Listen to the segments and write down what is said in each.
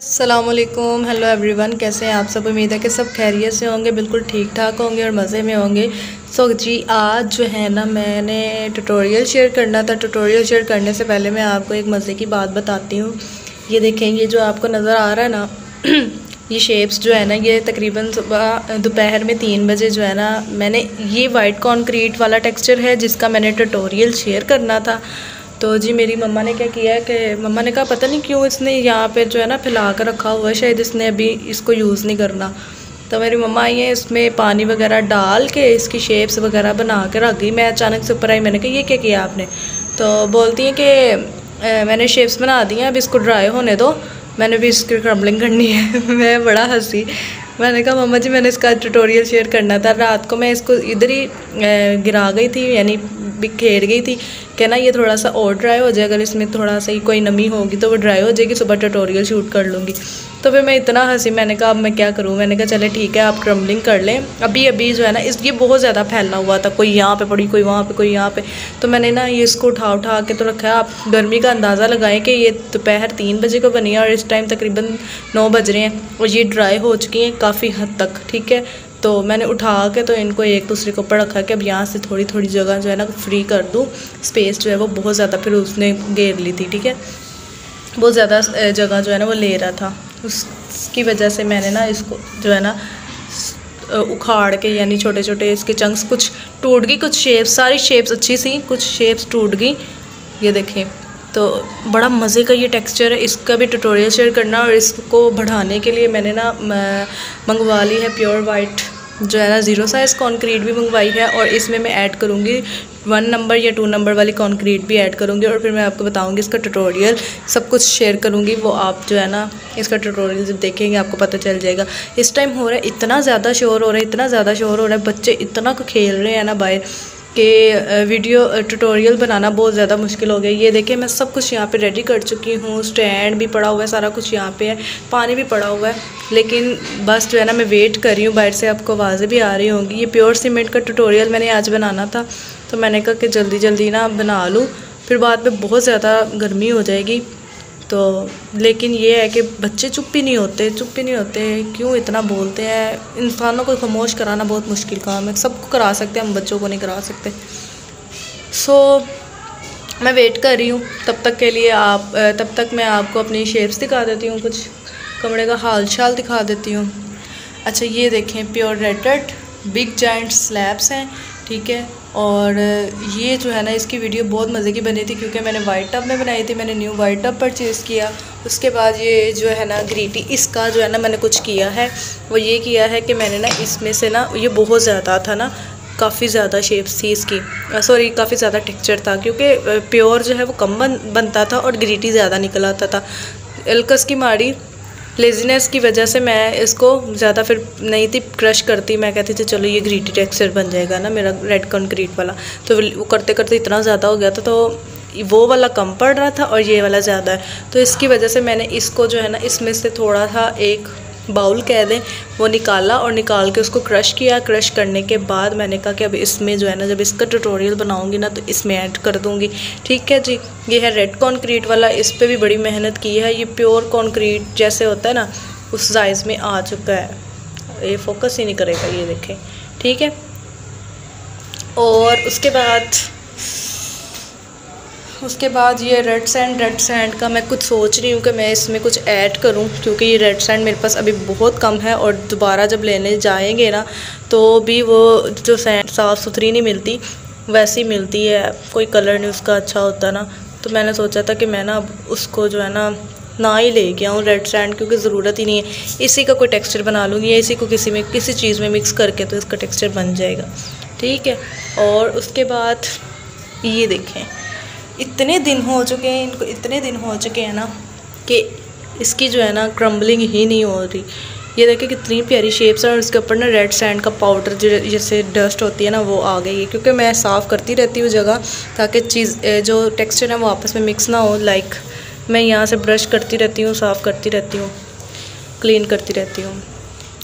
अस्सलामुअलैकुम, hello everyone. कैसे हैं आप सब? उम्मीद है कि सब खैरियत से होंगे, बिल्कुल ठीक ठाक होंगे और मज़े में होंगे। सो जी, आज जो है ना मैंने ट्यूटोरियल शेयर करना था। ट्यूटोरियल शेयर करने से पहले मैं आपको एक मज़े की बात बताती हूँ। ये देखें, ये जो आपको नज़र आ रहा है ना ये शेप्स जो है ना, ये तकरीबन सुबह दोपहर में 3 बजे जो है ना, मैंने ये वाइट कॉन्क्रीट वाला टेक्सचर है जिसका मैंने ट्यूटोरियल शेयर करना था। तो जी मेरी मम्मा ने क्या किया है कि मम्मा ने कहा पता नहीं क्यों इसने यहाँ पे जो है ना फैला कर रखा हुआ है, शायद इसने अभी इसको यूज़ नहीं करना। तो मेरी मम्मा आई है, इसमें पानी वगैरह डाल के इसकी शेप्स वगैरह बना के रख गई। मैं अचानक से ऊपर आई, मैंने कहा ये क्या किया आपने? तो बोलती हैं कि मैंने शेप्स बना दी हैं, अब इसको ड्राई होने दो, मैंने भी इसकी क्रम्बलिंग करनी है। मैं बड़ा हंसी। मैंने कहा मम्मा जी मैंने इसका ट्यूटोरियल शेयर करना था। रात को मैं इसको इधर ही गिरा गई थी, यानी बिखेर गई थी कि ना ये थोड़ा सा और ड्राई हो जाए, अगर इसमें थोड़ा सा ही कोई नमी होगी तो वो ड्राई हो जाएगी, सुबह ट्यूटोरियल शूट कर लूँगी। तो फिर मैं इतना हंसी, मैंने कहा अब मैं क्या करूँ। मैंने कहा चले ठीक है, आप क्रम्बलिंग कर लें। अभी अभी जो है ना ये बहुत ज़्यादा फैला हुआ था, कोई यहाँ पे पड़ी, कोई वहाँ पे, कोई यहाँ पे। तो मैंने ना ये इसको उठा के तो रखा है। आप गर्मी का अंदाज़ा लगाएं कि ये दोपहर 3 बजे को बनी है और इस टाइम तकरीबन 9 बज रहे हैं और ये ड्राई हो चुकी हैं काफ़ी हद तक। ठीक है, तो मैंने उठा के तो इनको एक दूसरे के ऊपर रखा कि अब यहाँ से थोड़ी थोड़ी जगह जो है ना फ्री कर दूँ। स्पेस जो है वो बहुत ज़्यादा फिर उसने घेर ली थी। ठीक है, बहुत ज़्यादा जगह जो है ना वो ले रहा था, उसकी वजह से मैंने ना इसको जो है ना उखाड़ के, यानी छोटे छोटे इसके चंक्स, कुछ टूट गई, कुछ शेप्स, सारी शेप्स अच्छी सी, कुछ शेप्स टूट गई। ये देखें, तो बड़ा मज़े का ये टेक्सचर है। इसका भी ट्यूटोरियल शेयर करना, और इसको बढ़ाने के लिए मैंने ना मंगवा ली है प्योर वाइट जो है ना 0 साइज़ कॉन्क्रीट भी मंगवाई है, और इसमें मैं ऐड करूँगी 1 नंबर या 2 नंबर वाली कॉन्क्रीट भी ऐड करूँगी, और फिर मैं आपको बताऊँगी इसका ट्यूटोरियल, सब कुछ शेयर करूँगी। वो आप जो है ना इसका ट्यूटोरियल जब देखेंगे आपको पता चल जाएगा। इस टाइम हो रहा है, इतना ज़्यादा शोर हो रहा है, इतना ज़्यादा शोर हो रहा है, बच्चे इतना खेल रहे हैं ना बाहर कि वीडियो ट्यूटोरियल बनाना बहुत ज़्यादा मुश्किल हो गया। ये देखिए मैं सब कुछ यहाँ पे रेडी कर चुकी हूँ, स्टैंड भी पड़ा हुआ है, सारा कुछ यहाँ पे है, पानी भी पड़ा हुआ है, लेकिन बस जो है ना मैं वेट कर रही हूँ। बाहर से आपको आवाज़ें भी आ रही होंगी। ये प्योर सीमेंट का ट्यूटोरियल मैंने आज बनाना था, तो मैंने कहा कि जल्दी जल्दी ना बना लूँ, फिर बाद में बहुत ज़्यादा गर्मी हो जाएगी। तो लेकिन ये है कि बच्चे चुप ही नहीं होते, क्यों इतना बोलते हैं। इंसानों को खामोश कराना बहुत मुश्किल काम है, सबको करा सकते हैं हम, बच्चों को नहीं करा सकते। सो मैं वेट कर रही हूँ, तब तक मैं आपको अपनी शेप्स दिखा देती हूँ, कुछ कमरे का हाल चाल दिखा देती हूँ। अच्छा, ये देखें, प्योर रेडेड बिग जाइंट स्लैब्स हैं। ठीक है, और ये जो है ना इसकी वीडियो बहुत मज़े की बनी थी, क्योंकि मैंने वाइट टब में बनाई थी। मैंने न्यू वाइट टब परचेज़ किया। उसके बाद ये जो है ना ग्रीटी, इसका जो है ना मैंने कुछ किया है, वो ये किया है कि मैंने ना इसमें से ना, ये बहुत ज़्यादा था ना, काफ़ी ज़्यादा शेप्स थी इसकी, सॉरी काफ़ी ज़्यादा टेक्सचर था, क्योंकि प्योर जो है वो कम बनता था और ग्रीटी ज़्यादा निकल आता था। एल्कस की मारी लेज़ीनेस की वजह से मैं इसको ज़्यादा फिर नहीं थी क्रश करती। मैं कहती थी चलो ये ग्रीटी टेक्सचर बन जाएगा ना मेरा रेड कंक्रीट वाला, तो वो करते करते इतना ज़्यादा हो गया था, तो वो वाला कम पड़ रहा था और ये वाला ज़्यादा है। तो इसकी वजह से मैंने इसको जो है ना इसमें से थोड़ा सा, एक बाउल कह दें, वो निकाला और निकाल के उसको क्रश किया। क्रश करने के बाद मैंने कहा कि अब इसमें जो है ना, जब इसका ट्यूटोरियल बनाऊंगी ना तो इसमें ऐड कर दूंगी। ठीक है जी, ये है रेड कंक्रीट वाला, इस पे भी बड़ी मेहनत की है। ये प्योर कंक्रीट जैसे होता है ना उस साइज़ में आ चुका है। ये फोकस ही नहीं करेगा, ये देखें। ठीक है, और उसके बाद ये रेड सैंड का मैं कुछ सोच रही हूँ कि मैं इसमें कुछ ऐड करूँ, क्योंकि ये रेड सैंड मेरे पास अभी बहुत कम है, और दोबारा जब लेने जाएंगे ना तो भी वो जो सैंड साफ़ सुथरी नहीं मिलती, वैसी मिलती है, कोई कलर नहीं उसका अच्छा होता ना। तो मैंने सोचा था कि मैं ना उसको जो है ना ही ले के आऊँ रेड सैंड, क्योंकि ज़रूरत ही नहीं है। इसी का कोई टेक्सचर बना लूँगी, या इसी को किसी चीज़ में मिक्स करके तो इसका टेक्सचर बन जाएगा। ठीक है, और उसके बाद ये देखें, इतने दिन हो चुके हैं इनको, इतने दिन हो चुके हैं ना कि इसकी जो है ना क्रम्बलिंग ही नहीं हो रही। ये देखिए कितनी प्यारी शेप्स हैं, और इसके ऊपर ना रेड सैंड का पाउडर जो जैसे डस्ट होती है ना वो आ गई है, क्योंकि मैं साफ़ करती रहती हूँ जगह, ताकि चीज़ जो टेक्सचर है वो आपस में मिक्स ना हो। लाइक मैं यहाँ से ब्रश करती रहती हूँ, साफ़ करती रहती हूँ, क्लीन करती रहती हूँ।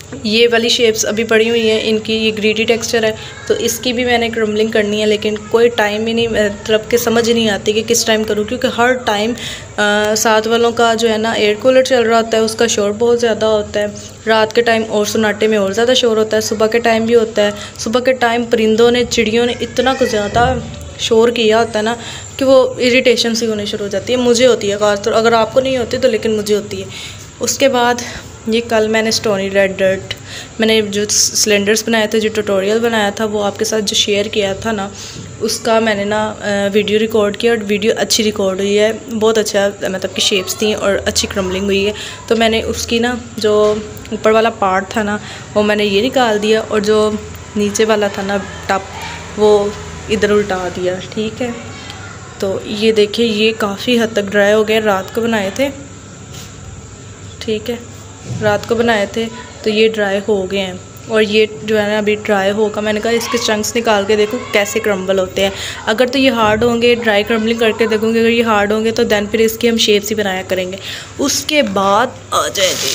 ये वाली शेप्स अभी पड़ी हुई हैं इनकी, ये ग्रीडी टेक्सचर है तो इसकी भी मैंने क्रम्बलिंग करनी है, लेकिन कोई टाइम ही नहीं, मतलब कि समझ ही नहीं आती कि किस टाइम करूँ, क्योंकि हर टाइम साथ वालों का जो है ना एयर कूलर चल रहा होता है, उसका शोर बहुत ज़्यादा होता है। रात के टाइम और सन्नाटे में और ज़्यादा शोर होता है, सुबह के टाइम भी होता है। सुबह के टाइम परिंदों ने, चिड़ियों ने इतना कुछ ज़्यादा शोर किया होता है ना कि वो इरिटेशन सी होनी शुरू हो जाती है, मुझे होती है खासतौर, अगर आपको नहीं होती तो लेकिन मुझे होती है। उसके बाद ये कल मैंने स्टोनी रेड डर्ट, मैंने जो सिलेंडर्स बनाए थे, जो ट्यूटोरियल बनाया था वो आपके साथ जो शेयर किया था ना, उसका मैंने ना वीडियो रिकॉर्ड किया और वीडियो अच्छी रिकॉर्ड हुई है, बहुत अच्छा, मतलब कि शेप्स थी और अच्छी क्रम्बलिंग हुई है। तो मैंने उसकी ना जो ऊपर वाला पार्ट था ना वो मैंने ये निकाल दिया और जो नीचे वाला था ना टप वो इधर उल्टा दिया। ठीक है, तो ये देखिए ये काफ़ी हद तक ड्राई हो गए, रात को बनाए थे। ठीक है, रात को बनाए थे तो ये ड्राई हो गए हैं और ये जो है ना अभी ड्राई होगा। मैंने कहा इसके चंक्स निकाल के देखो कैसे क्रम्बल होते हैं। अगर तो ये हार्ड होंगे, ड्राई क्रम्बलिंग करके देखूँगी, अगर ये हार्ड होंगे तो दैन फिर इसकी हम शेप्स ही बनाया करेंगे। उसके बाद आ जाए जी,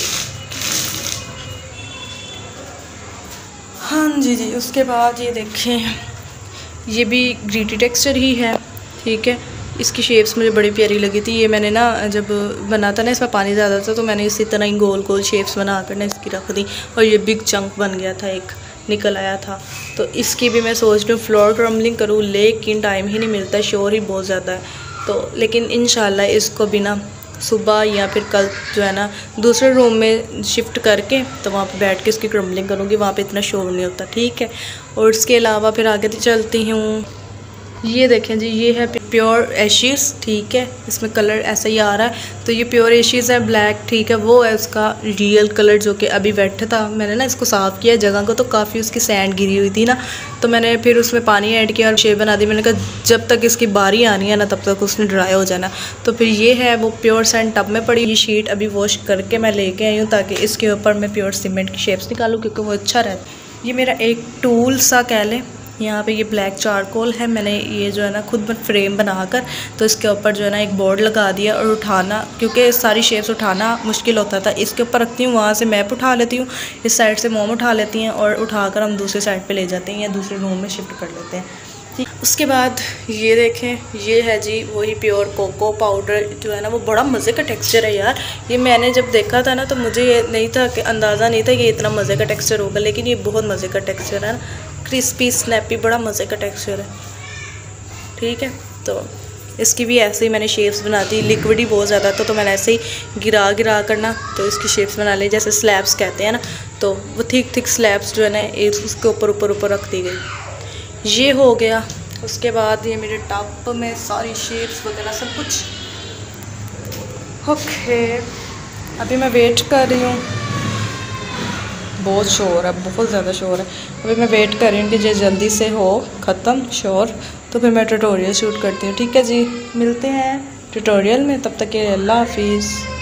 हाँ जी, उसके बाद ये देखें ये भी ग्रीटी टेक्सचर ही है। ठीक है, इसकी शेप्स मुझे बड़ी प्यारी लगी थी। ये मैंने ना जब बना था ना, इसमें पानी ज़्यादा था तो मैंने इसी तरह ही गोल गोल शेप्स बना कर ना इसकी रख दी और ये बिग चंक बन गया था, एक निकल आया था। तो इसकी भी मैं सोच रही हूँ फ्लोर क्रम्बलिंग करूँ, लेकिन टाइम ही नहीं मिलता, शोर ही बहुत ज़्यादा है। तो लेकिन इंशाल्लाह इसको भी ना सुबह या फिर कल जो है ना दूसरे रूम में शिफ्ट करके तो वहाँ पे बैठ के इसकी क्रम्बलिंग करूँगी, वहाँ पे इतना शोर नहीं होता। ठीक है, और इसके अलावा फिर आगे तो चलती हूँ। ये देखें जी, ये है प्योर एशीज़। ठीक है, इसमें कलर ऐसा ही आ रहा है, तो ये प्योर एशीज़ है, ब्लैक। ठीक है, वो है उसका रियल कलर जो कि अभी वेट था। मैंने ना इसको साफ़ किया जगह को, तो काफ़ी उसकी सैंड गिरी हुई थी ना, तो मैंने फिर उसमें पानी ऐड किया और शेप बना दी। मैंने कहा जब तक इसकी बारी आनी है ना तब तक उसने ड्राई हो जाना। तो फिर ये है वो प्योर सैंड टब में पड़ी। ये शीट अभी वॉश करके मैं लेके आई हूँ ताकि इसके ऊपर मैं प्योर सीमेंट की शेप्स निकालूँ, क्योंकि वो अच्छा रहता है। ये मेरा एक टूल सा कह लें। यहाँ पे ये ब्लैक चारकोल है, मैंने ये जो है ना खुद फ्रेम बनाकर तो इसके ऊपर जो है ना एक बोर्ड लगा दिया और उठाना, क्योंकि सारी शेप्स उठाना मुश्किल होता था, इसके ऊपर रखती हूँ, वहाँ से मैप उठा लेती हूँ, इस साइड से मोम उठा लेती हैं और उठाकर हम दूसरे साइड पे ले जाते हैं या दूसरे रूम में शिफ्ट कर लेते हैं। ठीक, उसके बाद ये देखें, ये है जी वही प्योर कोको पाउडर जो है ना, वो बड़ा मज़े का टेक्सचर है यार। ये मैंने जब देखा था ना तो मुझे ये नहीं था कि अंदाज़ा नहीं था कि इतना मज़े का टेक्सचर होगा, लेकिन ये बहुत मज़े का टेक्सचर है ना, क्रिस्पी स्नैपी, बड़ा मज़े का टेक्सचर है। ठीक है, तो इसकी भी ऐसे ही मैंने शेप्स बना दी। लिक्विड ही बहुत ज़्यादा था तो मैंने ऐसे ही गिरा करना तो इसकी शेप्स बना ली, जैसे स्लैब्स कहते हैं ना, तो वो थिक स्लैब्स जो है ना उसके ऊपर रख दी गई। ये हो गया। उसके बाद ये मेरे टॉप में सारी शेप्स वगैरह सब कुछ ओके। अभी मैं वेट कर रही हूँ, बहुत शोर है, बहुत ज़्यादा शोर है। अभी मैं वेट कर रही हूँ कि जो जल्दी से हो ख़त्म शोर, तो फिर मैं ट्यूटोरियल शूट करती हूँ। ठीक है जी, मिलते हैं ट्यूटोरियल में, तब तक के लिए अल्लाह हाफिज़।